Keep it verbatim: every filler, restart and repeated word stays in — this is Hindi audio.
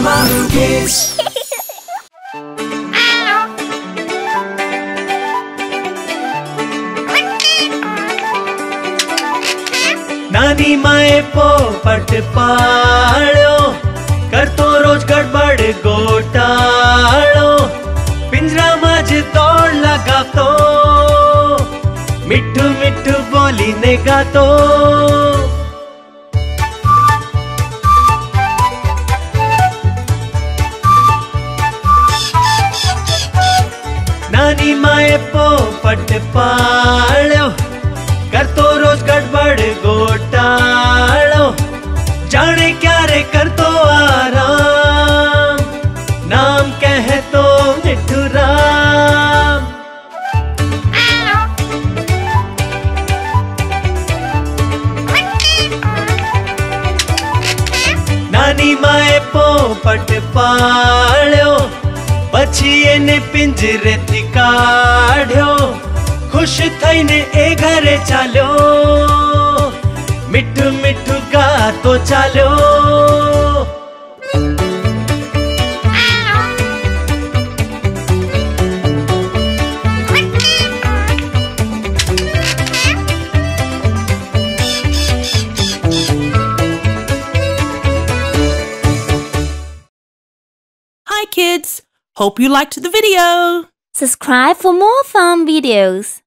Shemaroo Kids. नानी माए पोपट पाळ्यो, करतो रोज गडबड गोटाळो, पिंजरामां ज दौड़ लगावतो, मिठू मिठू बोलीने गातो. नानी माए पोपट पाळ्यो, करतो रोज गडबड गोटाळो, जाने क्या रे करतो आराम, नाम कहतो मिठू राम. नानी माए पोपट पाळ्यो, પછી એને પિંજરેથી કાઢ્યો, खुश થઈને એ ઘરે ચાલ્યો, મીઠું મીઠું ગાતો ચાલ્યો. Hi kids! Hope you liked the video. Subscribe for more fun videos.